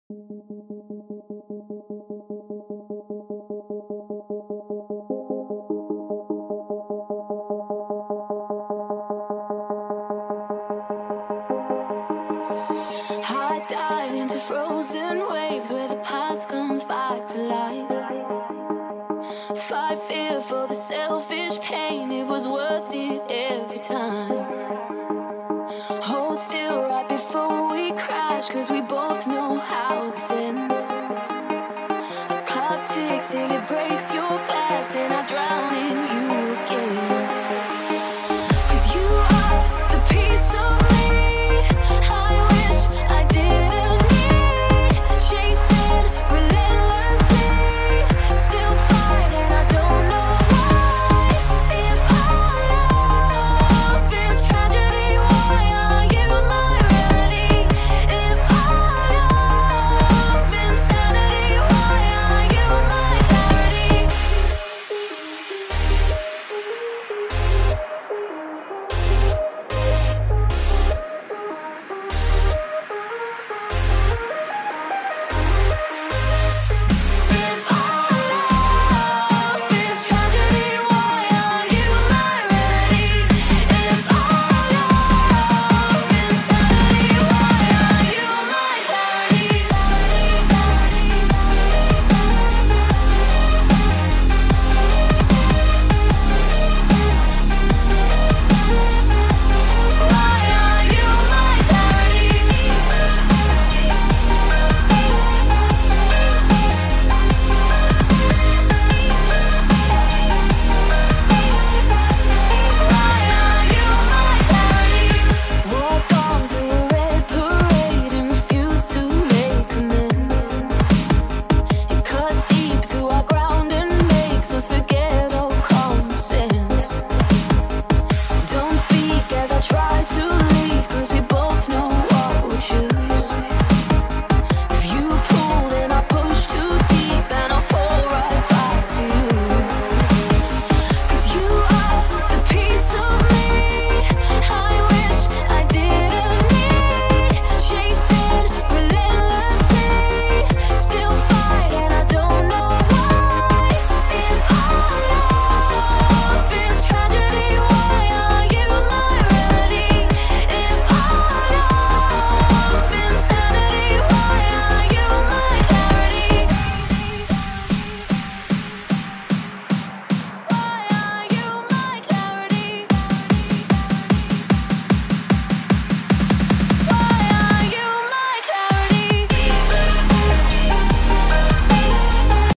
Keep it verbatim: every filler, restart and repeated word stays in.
High dive into frozen waves where the past comes back to life. Fight fear for the selfish pain, it was worth it every time. Hold still right before we crash, cause we both know how this ends.